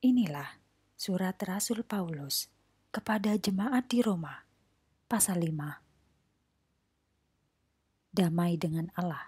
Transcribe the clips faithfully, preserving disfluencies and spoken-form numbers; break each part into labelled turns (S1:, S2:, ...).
S1: Inilah surat Rasul Paulus kepada jemaat di Roma, pasal lima. Damai dengan Allah.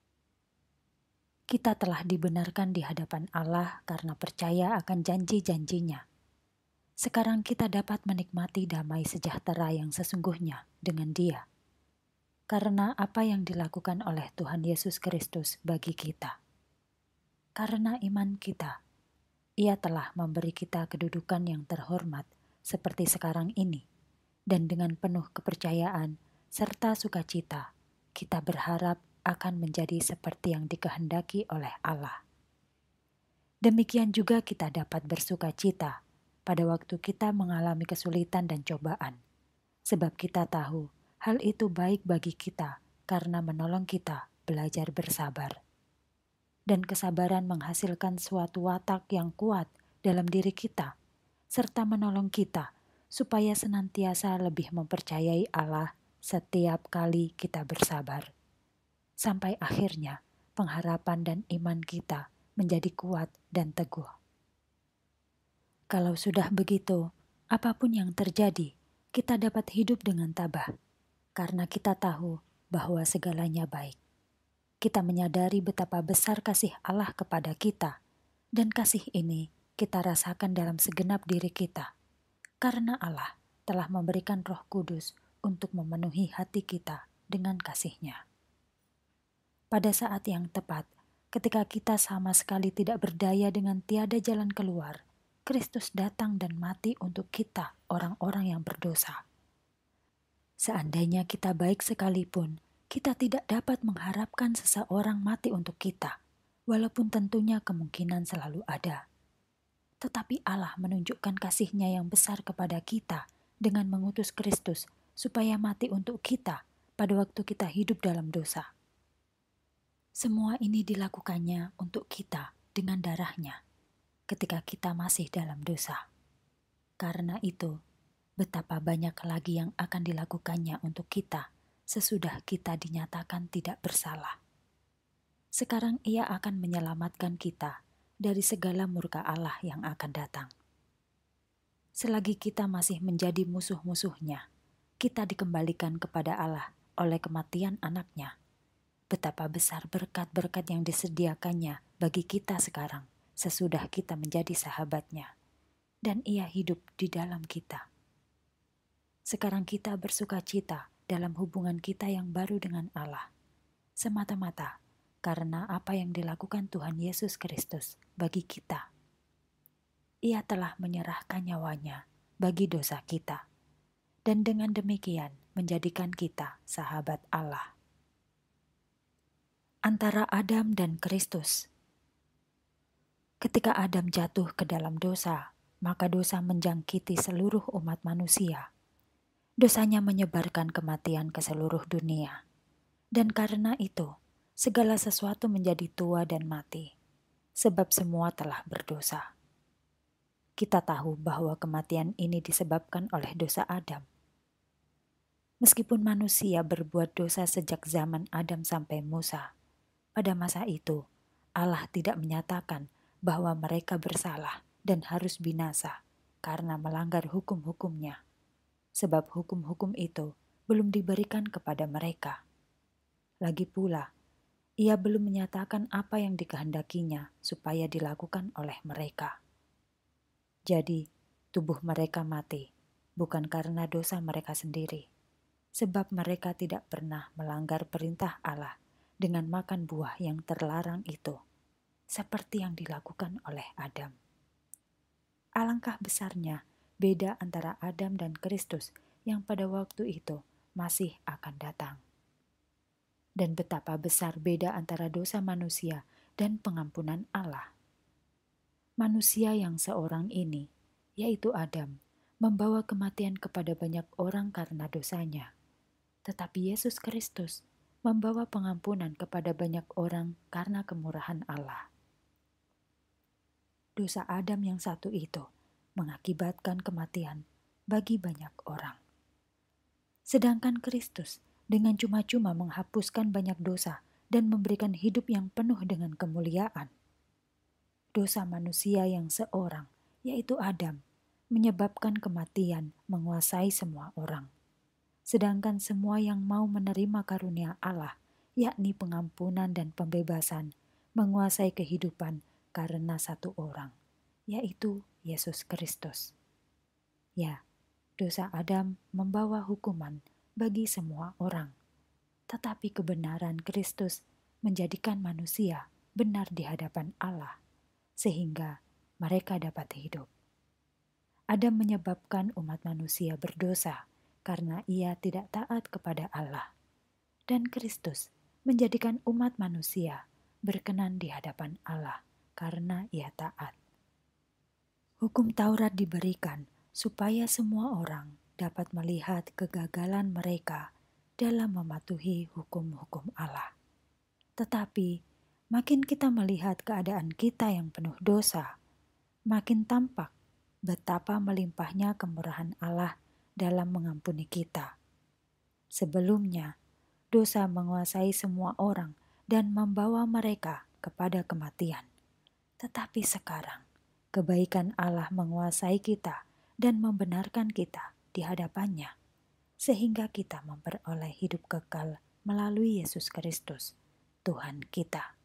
S1: Kita telah dibenarkan di hadapan Allah karena percaya akan janji-janjinya. Sekarang kita dapat menikmati damai sejahtera yang sesungguhnya dengan Dia, karena apa yang dilakukan oleh Tuhan Yesus Kristus bagi kita. Karena iman kita, Ia telah memberi kita kedudukan yang terhormat seperti sekarang ini, dan dengan penuh kepercayaan serta sukacita, kita berharap akan menjadi seperti yang dikehendaki oleh Allah. Demikian juga kita dapat bersukacita pada waktu kita mengalami kesulitan dan cobaan, sebab kita tahu hal itu baik bagi kita karena menolong kita belajar bersabar. Dan kesabaran menghasilkan suatu watak yang kuat dalam diri kita, serta menolong kita supaya senantiasa lebih mempercayai Allah setiap kali kita bersabar. Sampai akhirnya pengharapan dan iman kita menjadi kuat dan teguh. Kalau sudah begitu, apapun yang terjadi, kita dapat hidup dengan tabah, karena kita tahu bahwa segalanya baik. Kita menyadari betapa besar kasih Allah kepada kita, dan kasih ini kita rasakan dalam segenap diri kita, karena Allah telah memberikan Roh Kudus untuk memenuhi hati kita dengan kasih-Nya. Pada saat yang tepat, ketika kita sama sekali tidak berdaya dengan tiada jalan keluar, Kristus datang dan mati untuk kita, orang-orang yang berdosa. Seandainya kita baik sekalipun, kita tidak dapat mengharapkan seseorang mati untuk kita, walaupun tentunya kemungkinan selalu ada. Tetapi Allah menunjukkan kasih-Nya yang besar kepada kita dengan mengutus Kristus supaya mati untuk kita pada waktu kita hidup dalam dosa. Semua ini dilakukannya untuk kita dengan darah-Nya ketika kita masih dalam dosa. Karena itu, betapa banyak lagi yang akan dilakukannya untuk kita sesudah kita dinyatakan tidak bersalah. Sekarang Ia akan menyelamatkan kita dari segala murka Allah yang akan datang. Selagi kita masih menjadi musuh-musuhnya, kita dikembalikan kepada Allah oleh kematian anaknya. Betapa besar berkat-berkat yang disediakannya bagi kita sekarang sesudah kita menjadi sahabatnya, dan Ia hidup di dalam kita. Sekarang kita bersukacita dalam hubungan kita yang baru dengan Allah, semata-mata karena apa yang dilakukan Tuhan Yesus Kristus bagi kita. Ia telah menyerahkan nyawanya bagi dosa kita, dan dengan demikian menjadikan kita sahabat Allah. Antara Adam dan Kristus. Ketika Adam jatuh ke dalam dosa, maka dosa menjangkiti seluruh umat manusia. Dosanya menyebarkan kematian ke seluruh dunia. Dan karena itu, segala sesuatu menjadi tua dan mati, sebab semua telah berdosa. Kita tahu bahwa kematian ini disebabkan oleh dosa Adam. Meskipun manusia berbuat dosa sejak zaman Adam sampai Musa, pada masa itu Allah tidak menyatakan bahwa mereka bersalah dan harus binasa karena melanggar hukum-hukum-Nya, sebab hukum-hukum itu belum diberikan kepada mereka. Lagi pula, Ia belum menyatakan apa yang dikehendakinya supaya dilakukan oleh mereka. Jadi, tubuh mereka mati, bukan karena dosa mereka sendiri, sebab mereka tidak pernah melanggar perintah Allah dengan makan buah yang terlarang itu, seperti yang dilakukan oleh Adam. Alangkah besarnya beda antara Adam dan Kristus yang pada waktu itu masih akan datang. Dan betapa besar beda antara dosa manusia dan pengampunan Allah. Manusia yang seorang ini, yaitu Adam, membawa kematian kepada banyak orang karena dosanya. Tetapi Yesus Kristus membawa pengampunan kepada banyak orang karena kemurahan Allah. Dosa Adam yang satu itu mengakibatkan kematian bagi banyak orang. Sedangkan Kristus dengan cuma-cuma menghapuskan banyak dosa dan memberikan hidup yang penuh dengan kemuliaan. Dosa manusia yang seorang yaitu Adam, menyebabkan kematian menguasai semua orang. Sedangkan semua yang mau menerima karunia Allah, yakni pengampunan dan pembebasan, menguasai kehidupan karena satu orang, yaitu Yesus Kristus. Ya, dosa Adam membawa hukuman bagi semua orang, tetapi kebenaran Kristus menjadikan manusia benar di hadapan Allah, sehingga mereka dapat hidup. Adam menyebabkan umat manusia berdosa karena ia tidak taat kepada Allah, dan Kristus menjadikan umat manusia berkenan di hadapan Allah karena ia taat. Hukum Taurat diberikan supaya semua orang dapat melihat kegagalan mereka dalam mematuhi hukum-hukum Allah. Tetapi makin kita melihat keadaan kita yang penuh dosa, makin tampak betapa melimpahnya kemurahan Allah dalam mengampuni kita. Sebelumnya, dosa menguasai semua orang dan membawa mereka kepada kematian. Tetapi sekarang, kebaikan Allah menguasai kita dan membenarkan kita di hadapannya, sehingga kita memperoleh hidup kekal melalui Yesus Kristus, Tuhan kita.